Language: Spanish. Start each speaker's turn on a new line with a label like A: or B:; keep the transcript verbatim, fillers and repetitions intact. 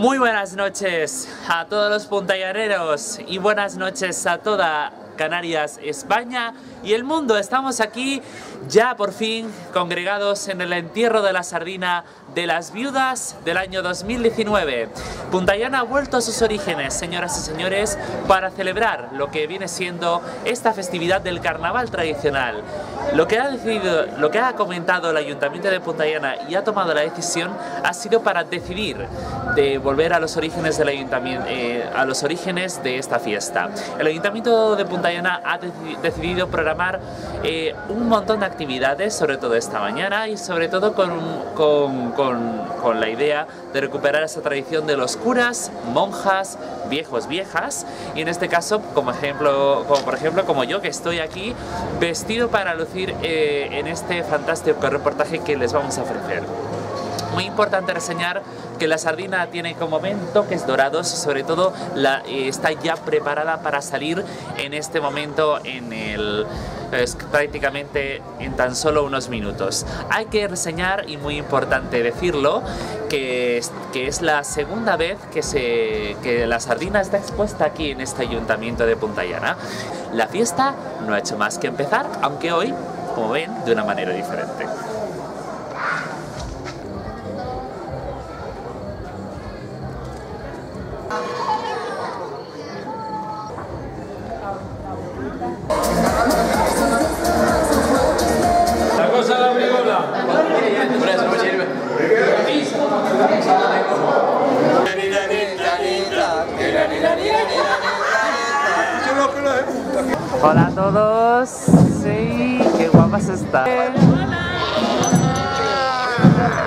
A: Muy buenas noches a todos los puntallaneros y buenas noches a toda Canarias, España y el mundo. Estamos aquí ya por fin congregados en el entierro de la sardina de las viudas del año dos mil diecinueve. Punta Llana ha vuelto a sus orígenes, señoras y señores, para celebrar lo que viene siendo esta festividad del carnaval tradicional. Lo que ha decidido, lo que ha comentado el Ayuntamiento de Punta Llana y ha tomado la decisión ha sido para decidir de volver a los orígenes del ayuntamiento, eh, a los orígenes de esta fiesta. El Ayuntamiento de Punta Llana ha de decidido programar eh, un montón de actividades, sobre todo esta mañana y sobre todo con, con, con, con la idea de recuperar esa tradición de los curas, monjas, viejos, viejas, y en este caso, como ejemplo, como por ejemplo como yo, que estoy aquí vestido para lucir eh, en este fantástico reportaje que les vamos a ofrecer. Muy importante reseñar que la sardina tiene, como ven, toques dorados y sobre todo la, eh, está ya preparada para salir en este momento en el... Es prácticamente en tan solo unos minutos. Hay que reseñar, y muy importante decirlo, que es, que es la segunda vez que, se, que la sardina está expuesta aquí en este ayuntamiento de Punta Llana. La fiesta no ha hecho más que empezar, aunque hoy, como ven, de una manera diferente.
B: La cosa de la brigola. Por eso me sirve.
A: Hola a todos. Sí, qué guapas están.